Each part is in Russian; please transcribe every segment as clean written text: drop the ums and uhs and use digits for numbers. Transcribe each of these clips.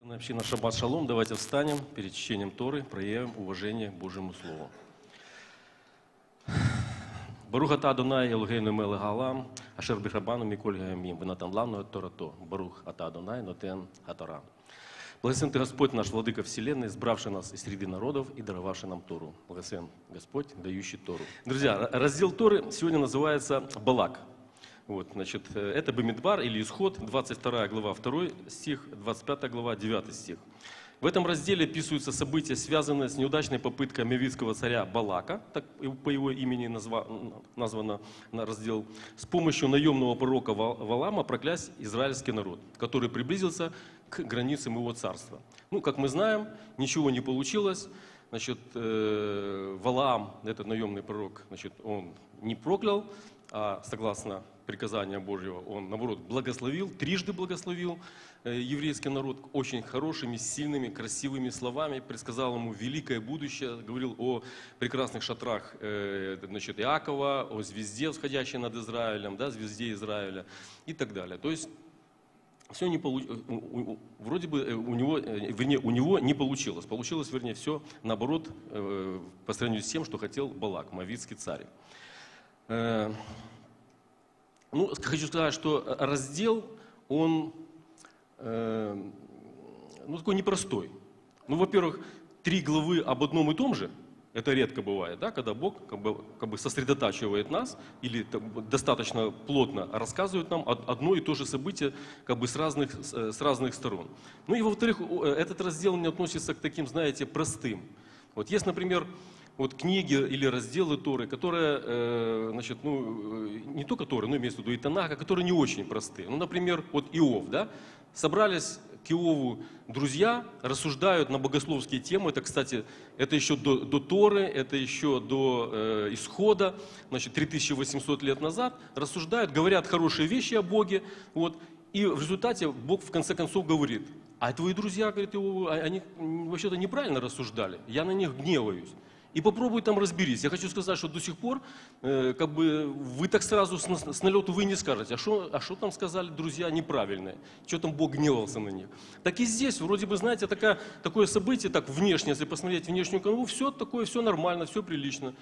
Община Шаббат Шалом, давайте встанем перед чтением Торы, проявим уважение к Божьему Слову. Барух ата Адонай Элогейну мелех хаолам, ашер бихрабану миколь гаямим, венатан лану эт Торато. Барух ата Адонай нотен хатора. Благословен Ты, Господь, наш Владыка Вселенной, избравший нас из среды народов и даровавший нам Тору. Благословен Господь, дающий Тору. Друзья, раздел Торы сегодня называется Балак. Вот, значит, это Бамидбар или Исход, 22 глава, 2 стих, 25 глава, 9 стих. В этом разделе описываются события, связанные с неудачной попыткой мавитского царя Балака, так по его имени названо на раздел, с помощью наемного пророка Валаама проклясть израильский народ, который приблизился к границам его царства. Ну, как мы знаем, ничего не получилось. Значит, Валаам, этот наемный пророк, значит, он не проклял, а согласно приказания Божьего, он, наоборот, благословил, трижды благословил еврейский народ очень хорошими, сильными, красивыми словами, предсказал ему великое будущее, говорил о прекрасных шатрах значит, Иакова, о звезде, восходящей над Израилем, да, звезде Израиля и так далее. То есть, все не вроде бы у него не получилось. Получилось, вернее, все наоборот, по сравнению с тем, что хотел Балак, мавитский царь. Ну, хочу сказать, что раздел, он такой непростой. Ну, во-первых, 3 главы об одном и том же, это редко бывает, да, когда Бог как бы сосредотачивает нас или достаточно плотно рассказывает нам одно и то же событие как бы с разных сторон. Ну и во-вторых, этот раздел не относится к таким, знаете, простым. Вот есть, например, вот книги или разделы Торы, которые, значит, ну, не только Торы, но имеется в виду и Танаха, которые не очень простые. Ну, например, вот Иов, да, собрались к Иову друзья, рассуждают на богословские темы. Это, кстати, это еще до Торы, это еще до Исхода, значит, 3800 лет назад. Рассуждают, говорят хорошие вещи о Боге, вот, и в результате Бог в конце концов говорит: а твои друзья, говорит Иову, они вообще-то неправильно рассуждали, я на них гневаюсь. И попробуй там разберись. Я хочу сказать, что до сих пор как бы вы так сразу с налету вы не скажете, а что там сказали друзья неправильное, что там Бог гневался на них. Так и здесь, вроде бы, знаете, такое событие, так внешне, если посмотреть внешнюю канву, все такое, все нормально, все прилично.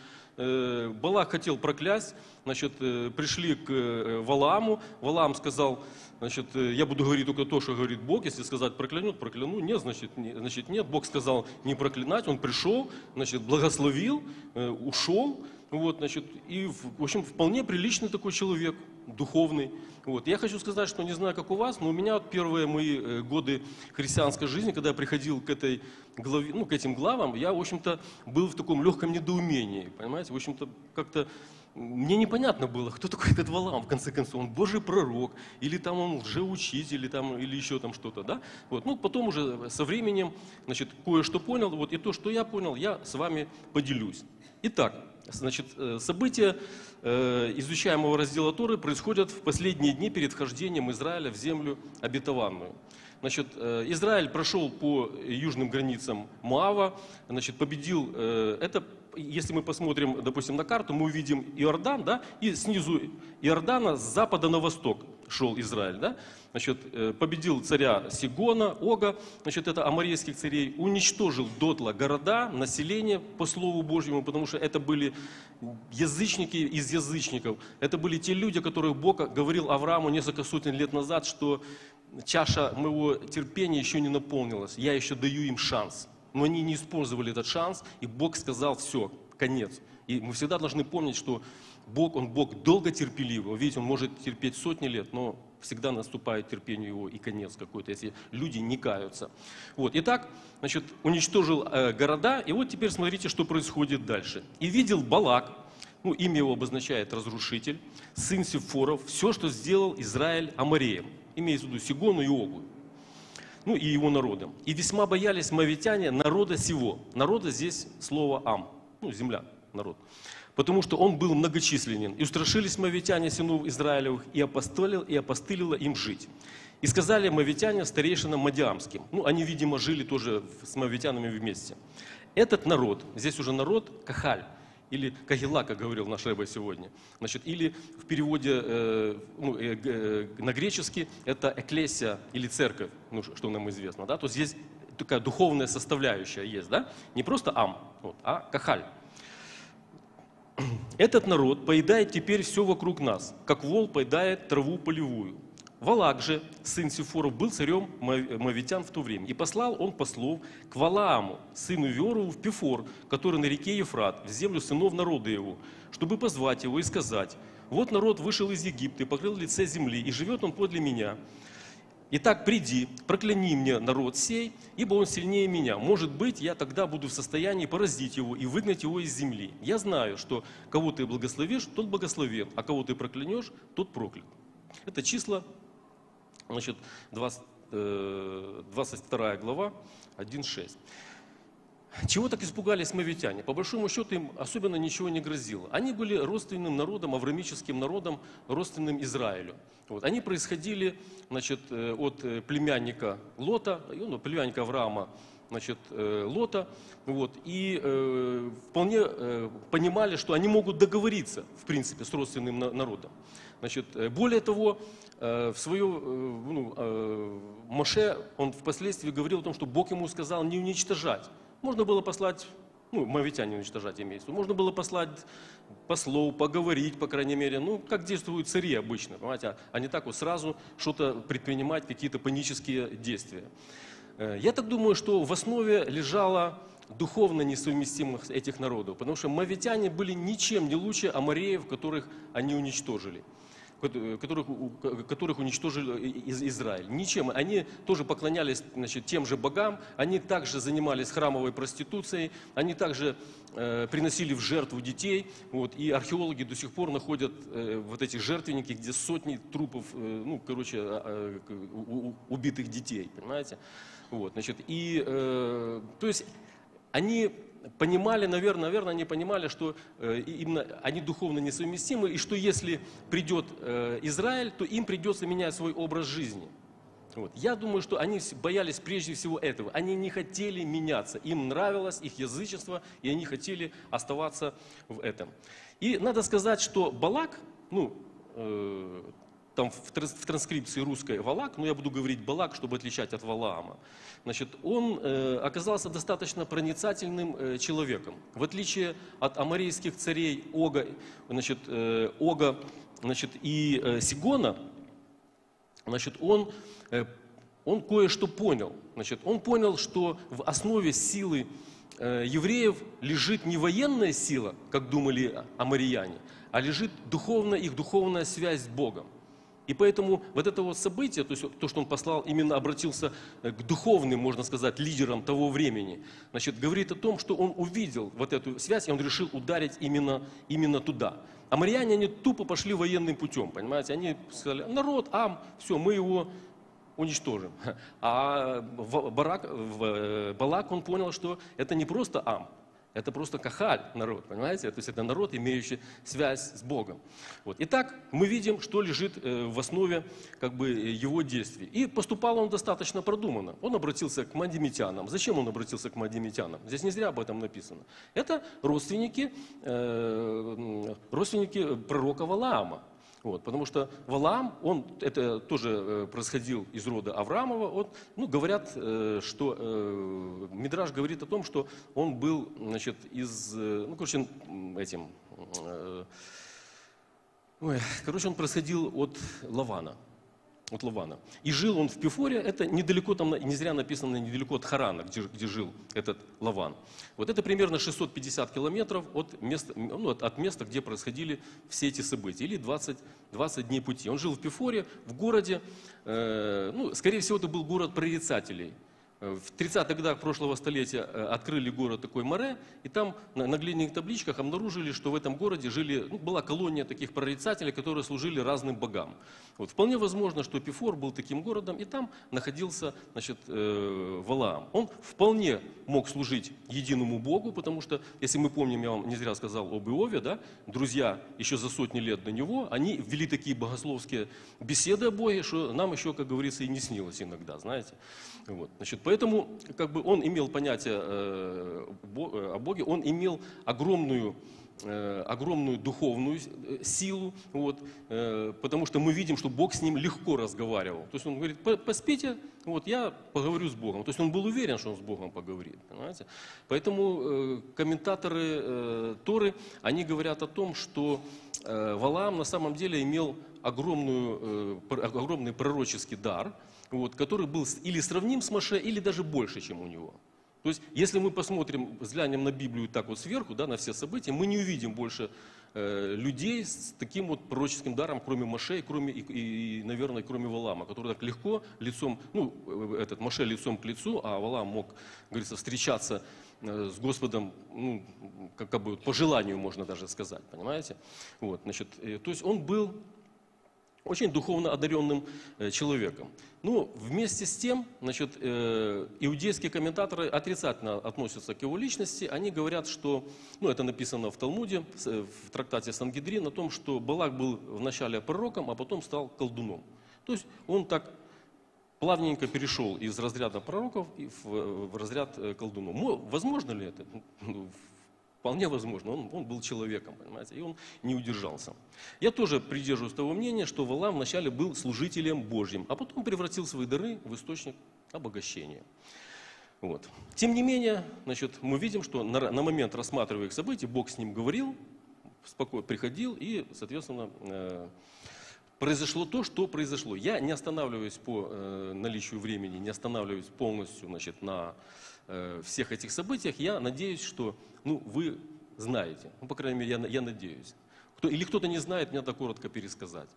Балак хотел проклясть, значит, пришли к Валааму, Валаам сказал, значит, я буду говорить только то, что говорит Бог, если сказать проклянет, прокляну, нет, значит нет. Бог сказал не проклинать, он пришел, значит, благословил, ушел, вот, значит, и, в общем, вполне приличный такой человек, духовный. Вот. Я хочу сказать, что не знаю, как у вас, но у меня вот первые мои годы христианской жизни, когда я приходил к этой главе, ну, к этим главам, я, в общем-то, был в таком легком недоумении, понимаете, в общем-то, как-то мне непонятно было, кто такой этот Валаам, в конце концов, он Божий пророк, или там он лжеучитель, или еще там что-то, да? Вот. Ну, потом уже со временем, значит, кое-что понял, вот, и то, что я понял, я с вами поделюсь. Итак, значит, события изучаемого раздела Торы происходят в последние дни перед вхождением Израиля в землю обетованную. Значит, Израиль прошел по южным границам Моава, значит, победил, это, если мы посмотрим, допустим, на карту, мы увидим Иордан, да, и снизу Иордана с запада на восток шел Израиль, да, значит, победил царя Сигона, Ога, значит, это аморейских царей, уничтожил дотла города, население по Слову Божьему, потому что это были язычники из язычников, это были те люди, которых Бог говорил Аврааму несколько сотен лет назад, что чаша моего терпения еще не наполнилась, я еще даю им шанс. Но они не использовали этот шанс, и Бог сказал: все, конец. И мы всегда должны помнить, что Бог, Он Бог долготерпеливый. Видите, Он может терпеть сотни лет, но всегда наступает терпению Его и конец какой-то, если люди не каются. Вот. Итак, значит, уничтожил города, и вот теперь смотрите, что происходит дальше. «И видел Балак», ну, имя его обозначает разрушитель, сын Сифоров, все, что сделал Израиль амореем, имеется в виду Сигону и Огу, ну и его народом. И весьма боялись моавитяне народа сего. Народа здесь слово ам, ну земля, народ. Потому что он был многочисленен. И устрашились моавитяне сынов Израилевых, и опостылило им жить. И сказали моавитяне старейшинам мадиамским. Ну, они, видимо, жили тоже с моавитянами вместе. Этот народ, здесь уже народ Кахаль, или Кагила, как говорил наш Рэбе сегодня. Значит, или в переводе на греческий это экклесия или церковь, ну, что нам известно. Да? То есть здесь такая духовная составляющая есть, да? Не просто ам, вот, а кахаль. Этот народ поедает теперь все вокруг нас, как вол поедает траву полевую. Валак же, сын Сифоров, был царем моавитян в то время. И послал он послов к Валааму, сыну Виорову, в Пифор, который на реке Ефрат, в землю сынов народа его, чтобы позвать его и сказать: вот народ вышел из Египта и покрыл лице земли, и живет он подле меня. Итак, приди, прокляни мне народ сей, ибо он сильнее меня. Может быть, я тогда буду в состоянии поразить его и выгнать его из земли. Я знаю, что кого ты благословишь, тот благословен, а кого ты проклянешь, тот проклят. Это числа, значит, 22 глава, 1:6. Чего так испугались моавитяне? По большому счету им особенно ничего не грозило. Они были родственным народом, авраамическим народом, родственным Израилю. Вот. Они происходили, значит, от племянника Лота, племянника Авраама, значит, Лота, вот, и вполне понимали, что они могут договориться, в принципе, с родственным народом. Значит, более того, Моше, он впоследствии говорил о том, что Бог ему сказал не уничтожать. Можно было послать, моавитяне уничтожать имеется, можно было послать послов, поговорить, по крайней мере, как действуют цари обычно, понимаете, а не так вот сразу что-то предпринимать, какие-то панические действия. Я так думаю, что в основе лежала духовная несовместимость этих народов, потому что моавитяне были ничем не лучше амореев, которых они уничтожили. Которых уничтожил Израиль. Ничем. Они тоже поклонялись, значит, тем же богам, они также занимались храмовой проституцией, они также приносили в жертву детей. Вот, и археологи до сих пор находят вот эти жертвенники, где сотни трупов, убитых детей. Понимаете? Вот, значит, то есть они понимали, наверное, они понимали, что именно они духовно несовместимы, и что если придет Израиль, то им придется менять свой образ жизни. Вот. Я думаю, что они боялись прежде всего этого. Они не хотели меняться. Им нравилось их язычество, и они хотели оставаться в этом. И надо сказать, что Балак, там в транскрипции русской Валак, но я буду говорить Балак, чтобы отличать от Валаама. Значит, он оказался достаточно проницательным человеком. В отличие от аморейских царей Ога, и Сигона, значит, он кое-что понял. Значит, он понял, что в основе силы евреев лежит не военная сила, как думали аморияне, а лежит их духовная связь с Богом. И поэтому вот это вот событие, то есть то, что он послал, именно обратился к духовным, можно сказать, лидерам того времени, значит, говорит о том, что он увидел вот эту связь, и он решил ударить именно туда. А марьяне, они тупо пошли военным путем, понимаете? Они сказали: народ, все, мы его уничтожим. А Балак, он понял, что это не просто это просто кахаль народ, понимаете? То есть это народ, имеющий связь с Богом. Вот. Итак, мы видим, что лежит в основе его действий. И поступал он достаточно продуманно. Он обратился к мадиамитянам. Зачем он обратился к мадиамитянам? Здесь не зря об этом написано. Это родственники пророка Валаама. Вот, потому что Валаам, он это тоже происходил из рода Авраамова. Говорят, что Мидраш говорит о том, что он был, значит, он происходил от Лавана. И жил он в Пифоре, это недалеко, там не зря написано, недалеко от Харана, где жил этот Лаван. Вот это примерно 650 километров от места, где происходили все эти события, или 20 дней пути. Он жил в Пифоре, в городе, скорее всего, это был город прорицателей. В 30-х годах прошлого столетия открыли город такой Море, и там на глиняных табличках обнаружили, что в этом городе была колония таких прорицателей, которые служили разным богам. Вот. Вполне возможно, что Пифор был таким городом, и там находился, значит, Валаам. Он вполне мог служить единому Богу, потому что, если мы помним, я вам не зря сказал об Иове, да, друзья еще за сотни лет до него, они вели такие богословские беседы о Боге, что нам еще, как говорится, и не снилось иногда, знаете. Вот. Значит, поэтому он имел понятие о Боге, он имел огромную огромную духовную силу, вот, потому что мы видим, что Бог с ним легко разговаривал. То есть он говорит: поспите, вот, я поговорю с Богом. То есть он был уверен, что он с Богом поговорит. Понимаете? Поэтому комментаторы Торы, они говорят о том, что Валаам на самом деле имел огромный пророческий дар, вот, который был или сравним с Моше, или даже больше, чем у него. То есть, если мы посмотрим, взглянем на Библию так вот сверху, да, на все события, мы не увидим больше людей с таким вот пророческим даром, кроме Моше и, наверное, кроме Валаама, который так легко лицом, Моше лицом к лицу, а Валаам мог, говорится, встречаться с Господом, как бы по желанию, можно даже сказать, понимаете? Вот, значит, то есть он был очень духовно одаренным человеком. Ну, вместе с тем, значит, иудейские комментаторы отрицательно относятся к его личности. Они говорят, что, это написано в Талмуде, в трактате Сангедрин, о том, что Балак был вначале пророком, а потом стал колдуном. То есть он так плавненько перешел из разряда пророков в разряд колдунов. Возможно ли это? Вполне возможно, он был человеком, понимаете, и он не удержался. Я тоже придерживаюсь того мнения, что Валаам вначале был служителем Божьим, а потом превратил свои дары в источник обогащения. Вот. Тем не менее, значит, мы видим, что на момент рассматриваемых событий Бог с ним говорил, спокойно приходил, и, соответственно, произошло то, что произошло. Я не останавливаюсь по наличию времени, не останавливаюсь полностью, значит, на всех этих событиях. Я надеюсь, что вы знаете. По крайней мере, я надеюсь. Или кто-то не знает, мне надо коротко пересказать.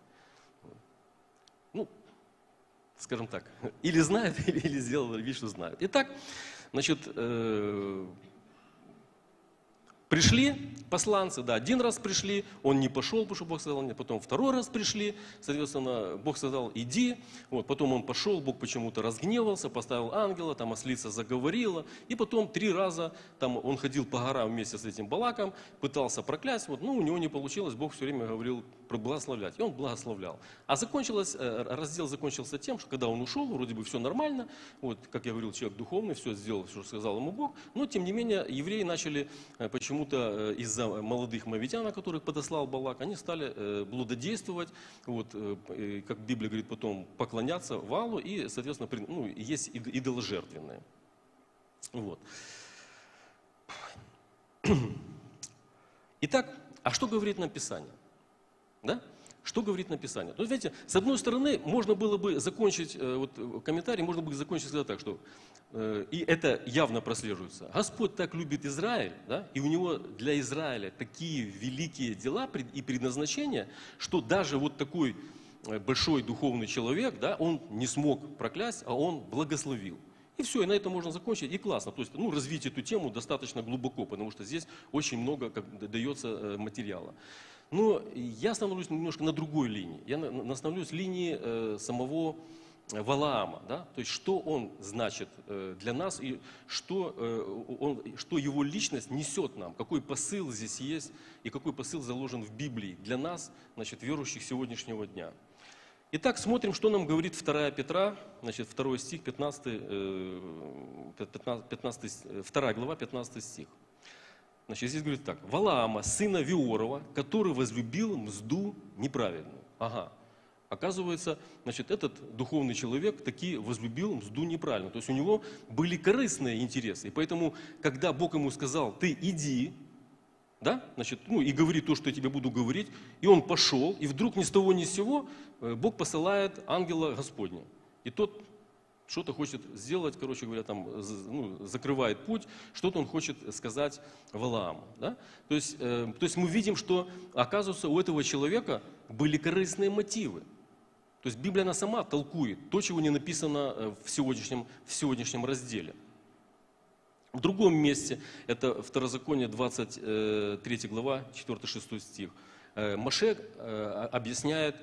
Скажем так, или знает, или сделал вид, что знает. Итак, значит, пришли посланцы, да, один раз пришли, он не пошел, потому что Бог сказал нет, потом второй раз пришли, соответственно, Бог сказал иди, вот, потом он пошел, Бог почему-то разгневался, поставил ангела, там ослица заговорила, и потом 3 раза там он ходил по горам вместе с этим Балаком, пытался проклясть, вот, у него не получилось, Бог все время говорил благословлять, и он благословлял. А раздел закончился тем, что когда он ушел, вроде бы все нормально, вот, как я говорил, человек духовный, все сделал, что сказал ему Бог, но тем не менее евреи начали почему-то из-за молодых моавитян, которых подослал Балак, они стали блудодействовать, вот, как Библия говорит потом, поклоняться Валу и, соответственно, есть идоложертвенные. Вот. Итак, а что говорит нам Писание? Да? Что говорит нам Писание? Ну, знаете, с одной стороны, можно было бы закончить, комментарий можно было бы закончить сказать так, что, и это явно прослеживается, Господь так любит Израиль, да, и у Него для Израиля такие великие дела и предназначения, что даже вот такой большой духовный человек, да, он не смог проклясть, а он благословил. И все, и на этом можно закончить, и классно. То есть, развить эту тему достаточно глубоко, потому что здесь очень много дается материала. Но я остановлюсь немножко на другой линии. Я остановлюсь в линии самого Валаама, да? То есть, что он значит для нас, и что его личность несет нам, какой посыл здесь есть, и какой посыл заложен в Библии для нас, значит, верующих сегодняшнего дня. Итак, смотрим, что нам говорит 2 Петра, значит, 2 стих, 2 глава, 15 стих. Значит, здесь говорит так. Валаама, сына Виорова, который возлюбил мзду неправедную. Ага. Оказывается, значит, этот духовный человек таки возлюбил мзду неправильно. То есть у него были корыстные интересы. И поэтому, когда Бог ему сказал, ты иди, да, значит, и говори то, что я тебе буду говорить, и он пошел, и вдруг ни с того ни с сего Бог посылает ангела Господня. И тот что-то хочет сделать, короче говоря, там, закрывает путь, что-то он хочет сказать Валааму. Да? То есть мы видим, что, оказывается, у этого человека были корыстные мотивы. То есть Библия, она сама толкует то, чего не написано в сегодняшнем разделе. В другом месте, это Второзаконие, 23 глава, 4-6 стих, Моше объясняет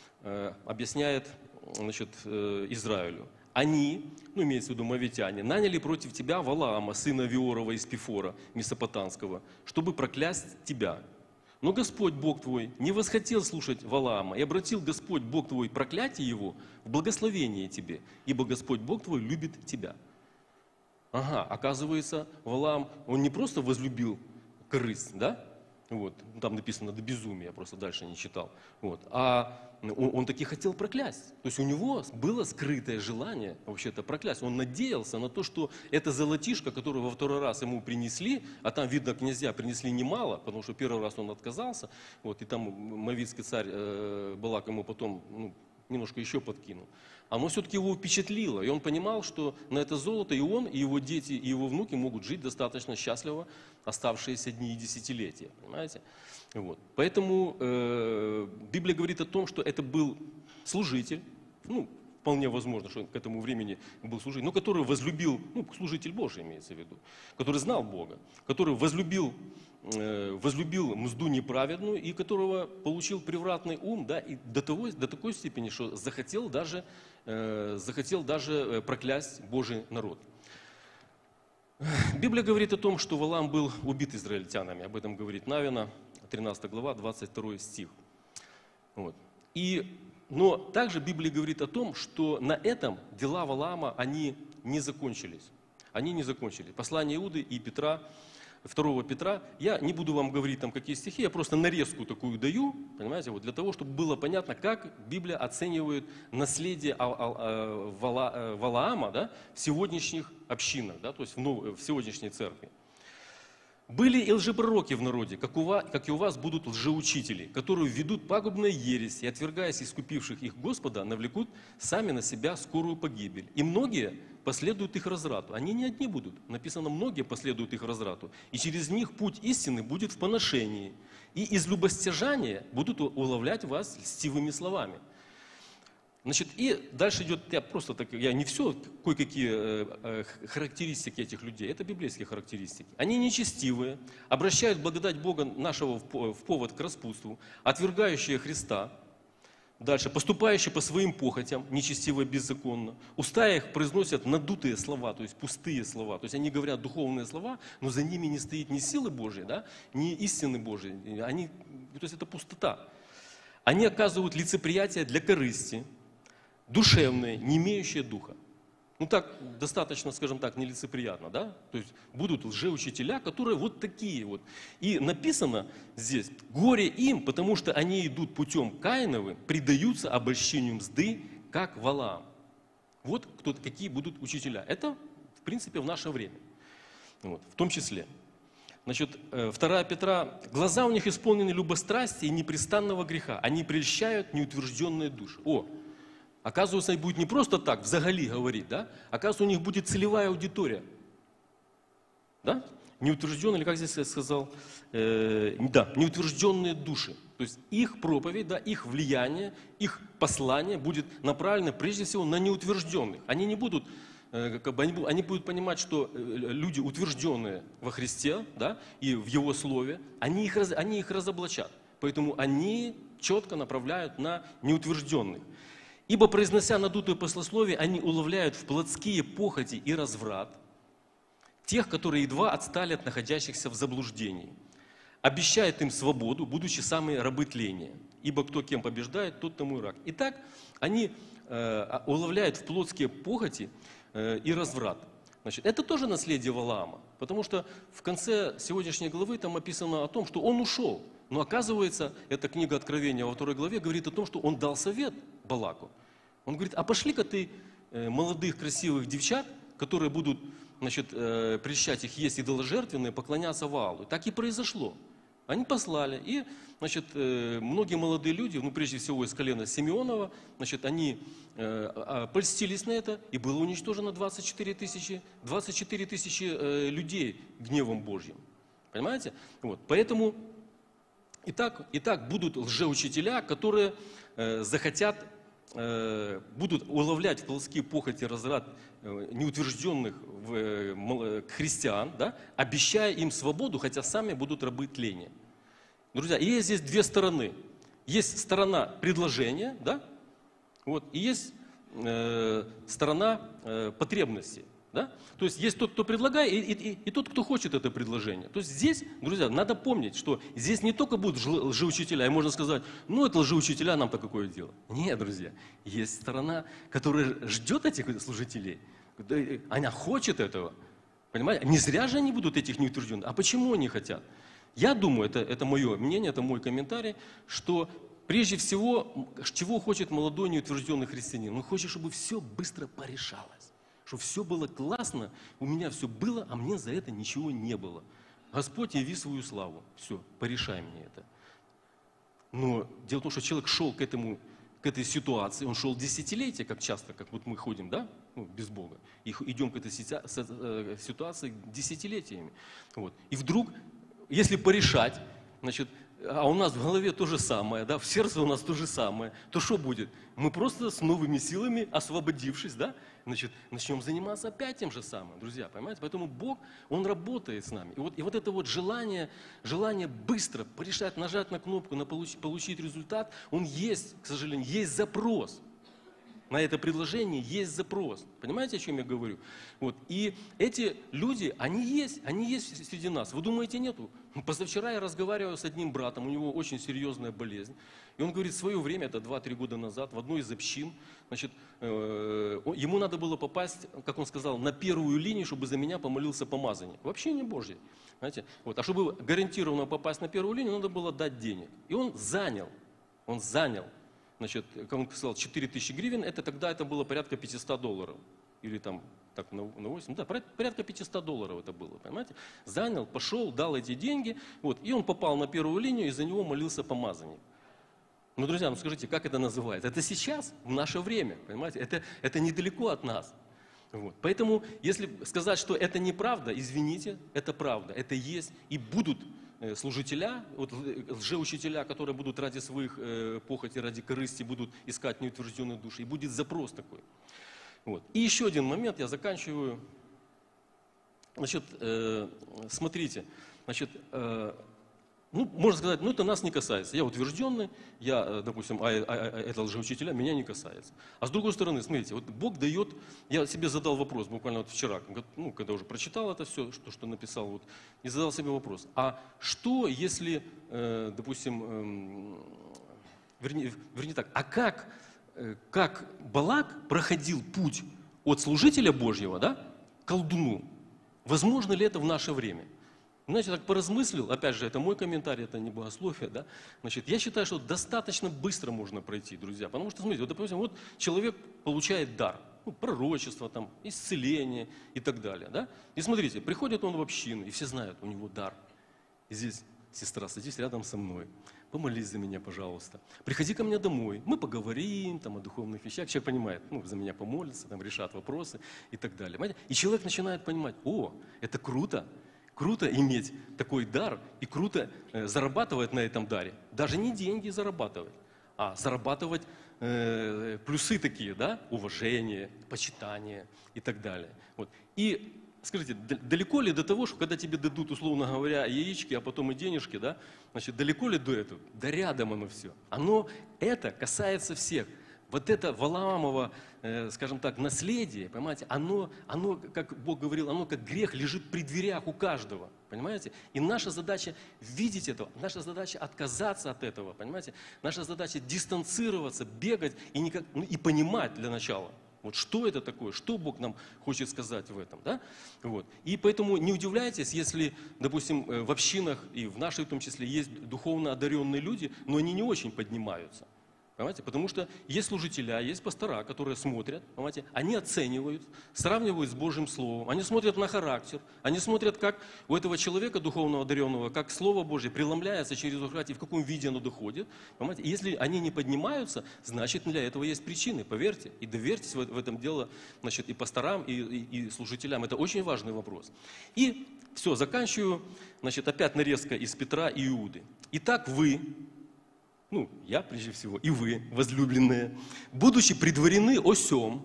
значит, Израилю. Они, имеется в виду моавитяне, наняли против тебя Валаама, сына Виорова из Пифора, Месопотамского, чтобы проклясть тебя. Но Господь Бог твой не восхотел слушать Валаама, и обратил Господь Бог твой проклятие его в благословение тебе, ибо Господь Бог твой любит тебя. Ага, оказывается, Валаам, он не просто возлюбил корысть, да? Вот. Там написано до безумия, я просто дальше не читал. Вот. А он таки хотел проклясть. То есть у него было скрытое желание вообще-то проклясть. Он надеялся на то, что это золотишко, которое во второй раз ему принесли, а там, видно, князья принесли немало, потому что первый раз он отказался, вот, и там Моавитский царь Балак ему потом немножко еще подкинул. Оно все-таки его впечатлило, и он понимал, что на это золото и он, и его дети, и его внуки могут жить достаточно счастливо оставшиеся дни и десятилетия, понимаете? Вот. Поэтому Библия говорит о том, что это был служитель, вполне возможно, что к этому времени был служитель, но который возлюбил, служитель Божий имеется в виду, который знал Бога, который возлюбил мзду неправедную и которого получил превратный ум, да, и до такой степени, что захотел даже проклясть Божий народ. Библия говорит о том, что Валаам был убит израильтянами, об этом говорит Навина, 13 глава, 22 стих. Вот. Но также Библия говорит о том, что на этом дела Валаама, они не закончились. Они не закончились. Послание Иуды и Петра, 2 Петра, я не буду вам говорить там какие стихи, я просто нарезку такую даю, понимаете, вот для того, чтобы было понятно, как Библия оценивает наследие Валаама, да, в сегодняшних общинах, да, то есть в сегодняшней церкви. Были и лжепророки в народе, как и у вас будут лжеучители, которые ведут пагубные ереси, и, отвергаясь искупивших их Господа, навлекут сами на себя скорую погибель. И многие последуют их разврату. Они не одни будут. Написано, многие последуют их разврату. И через них путь истины будет в поношении. И из любостяжания будут уловлять вас льстивыми словами. Значит, и дальше идет, я не все, кое-какие характеристики этих людей, это библейские характеристики. Они нечестивые, обращают благодать Бога нашего в повод к распутству, отвергающие Христа, дальше, поступающие по своим похотям, нечестиво, беззаконно. Уста их произносят надутые слова, то есть пустые слова, то есть они говорят духовные слова, но за ними не стоит ни силы Божьей, да, ни истины Божьей, то есть это пустота. Они оказывают лицеприятие для корысти, душевные, не имеющие духа. Так достаточно, скажем так, нелицеприятно, да? То есть будут лжеучителя, которые вот такие вот. И написано здесь, горе им, потому что они идут путем Каиновым, предаются обольщению мзды, как Валаам. Вот какие будут учителя. Это, в принципе, в наше время. Вот, в том числе. Значит, 2 Петра, глаза у них исполнены любострастия и непрестанного греха. Они прельщают неутвержденные души. Оказывается, они будут не просто так, взагали говорить, да? Оказывается, у них будет целевая аудитория. Да? Неутвержденные, или как здесь я сказал, неутвержденные души. То есть их проповедь, да, их влияние, их послание будет направлено прежде всего на неутвержденных. Они не будут, они будут понимать, что люди, утвержденные во Христе, да, и в Его Слове, они их разоблачат. Поэтому они четко направляют на неутвержденных. Ибо, произнося надутое послословие, они уловляют в плотские похоти и разврат тех, которые едва отстали от находящихся в заблуждении. Обещает им свободу, будучи самые рабы тления. Ибо кто кем побеждает, тот тому и раб. Итак, они уловляют в плотские похоти и разврат. Значит, это тоже наследие Валаама, потому что в конце сегодняшней главы там описано о том, что он ушел. Но оказывается, эта книга Откровения во 2 главе говорит о том, что он дал совет Балаку. Он говорит, а пошли-ка ты молодых красивых девчат, которые будут, значит, прельщать их есть идоложертвенные, поклоняться Ваалу. Так и произошло. Они послали, и, значит, многие молодые люди, прежде всего из колена Симеонова, значит, они польстились на это, и было уничтожено 24 тысячи людей гневом Божьим. Понимаете? Вот. Поэтому Итак, будут лжеучителя, которые будут уловлять в плотские похоти разврат неутвержденных христиан, да, обещая им свободу, хотя сами будут рабы тления. Друзья, и есть здесь две стороны. Есть сторона предложения, да, вот, и есть сторона потребности. Да? То есть есть тот, кто предлагает, и тот, кто хочет это предложение. То есть здесь, друзья, надо помнить, что здесь не только будут лжеучителя, и можно сказать, это лжеучителя, нам-то какое дело. Нет, друзья, есть сторона, которая ждет этих служителей, она хочет этого. Понимаете? Не зря же они будут этих неутвержденных. А почему они хотят? Я думаю, это мое мнение, это мой комментарий, что прежде всего, чего хочет молодой неутвержденный христианин? Он хочет, чтобы все быстро порешалось, чтобы все было классно, у меня все было, а мне за это ничего не было. Господь, яви свою славу. Все, порешай мне это. Но дело в том, что человек шел к этой ситуации, он шел десятилетия, как часто, как вот мы ходим, да, без Бога, и идем к этой ситуации десятилетиями. Вот. И вдруг, если порешать, значит, а у нас в голове то же самое, да, в сердце у нас то же самое, то что будет? Мы просто с новыми силами, освободившись, да, значит, начнем заниматься опять тем же самым, друзья, понимаете? Поэтому Бог, Он работает с нами. И вот это вот желание быстро порешать, нажать на кнопку, получить результат, он есть, к сожалению, есть запрос. На это предложение есть запрос. Понимаете, о чем я говорю? Вот. И эти люди, они есть среди нас. Вы думаете, нету? Позавчера я разговаривал с одним братом, у него очень серьезная болезнь. И он говорит, в свое время, это 2-3 года назад, в одной из общин, значит, ему надо было попасть, как он сказал, на первую линию, чтобы за меня помолился помазанник. Вообще не Божий. Знаете? Вот. А чтобы гарантированно попасть на первую линию, надо было дать денег. И он занял. Значит, как он сказал, 4000 гривен, тогда это было порядка $500. Или там, так, на 8, да, порядка $500 это было, понимаете? Занял, пошел, дал эти деньги, вот, и он попал на первую линию, и за него молился помазанник. Ну, друзья, скажите, как это называется? Это сейчас, в наше время, понимаете? Это недалеко от нас. Вот. Поэтому, если сказать, что это неправда, извините, это правда, это есть, и будут служителя, вот, лжеучителя, которые будут ради своих похотей, ради корысти, будут искать неутвержденные души. И будет запрос такой. Вот. И еще один момент, я заканчиваю. Значит, смотрите, значит, можно сказать, это нас не касается. Я утвержденный, допустим, это лжеучителя, меня не касается. А с другой стороны, смотрите, вот Бог дает, я себе задал вопрос буквально вот вчера, когда уже прочитал это все, что написал, вот, и задал себе вопрос, а что если, допустим, вернее так, а как Балак проходил путь от служителя Божьего, да, к колдуну? Возможно ли это в наше время? Знаете, так поразмыслил, опять же, это мой комментарий, это не богословие, да? Значит, я считаю, что достаточно быстро можно пройти, друзья, потому что, смотрите, вот, допустим, вот человек получает дар, пророчество, там, исцеление и так далее, да? И смотрите, приходит он в общину, и все знают, у него дар. И здесь, сестра, садись рядом со мной, помолись за меня, пожалуйста. Приходи ко мне домой, мы поговорим там, о духовных вещах. Человек понимает, за меня помолятся, там, решат вопросы и так далее. Понимаете? И человек начинает понимать, это круто. Круто иметь такой дар и круто зарабатывать на этом даре. Даже не деньги зарабатывать, а зарабатывать плюсы такие, да, уважение, почитание и так далее. Вот. И скажите, далеко ли до того, что когда тебе дадут, условно говоря, яички, а потом и денежки, да, значит, далеко ли до этого? Да рядом оно все. Это касается всех. Вот это Валаамово, скажем так, наследие, понимаете, оно, как Бог говорил, оно как грех лежит при дверях у каждого, понимаете? И наша задача видеть этого, наша задача отказаться от этого, понимаете? Наша задача дистанцироваться, бегать и понимать для начала. Вот что это такое, что Бог нам хочет сказать в этом, да? Вот. И поэтому не удивляйтесь, если, допустим, в общинах и в нашей в том числе есть духовно одаренные люди, но они не очень поднимаются. Понимаете? Потому что есть служителя, есть пастора, которые смотрят, понимаете? Они оценивают, сравнивают с Божьим Словом, они смотрят на характер, они смотрят, как у этого человека духовно одаренного, как Слово Божье преломляется через ухват и в каком виде оно доходит. Понимаете? И если они не поднимаются, значит для этого есть причины, поверьте. И доверьтесь в этом дело, значит, и пасторам, и служителям. Это очень важный вопрос. И все, заканчиваю, значит, опять нарезка из Петра и Иуды. Итак, вы... я прежде всего, и вы, возлюбленные, будучи предварены о сем,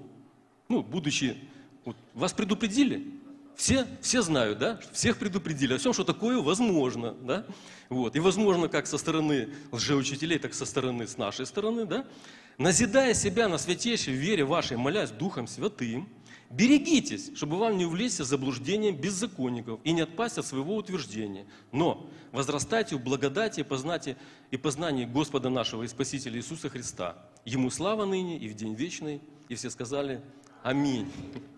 вас предупредили, все знают, да, всех предупредили о сем, что такое возможно, да, вот, и возможно как со стороны лжеучителей, так и с нашей стороны, да, назидая себя на святейшей вере вашей, молясь Духом Святым, берегитесь, чтобы вам не увлечься заблуждением беззаконников и не отпасть от своего утверждения. Но возрастайте в благодати и познании Господа нашего и Спасителя Иисуса Христа. Ему слава ныне и в день вечный. И все сказали аминь.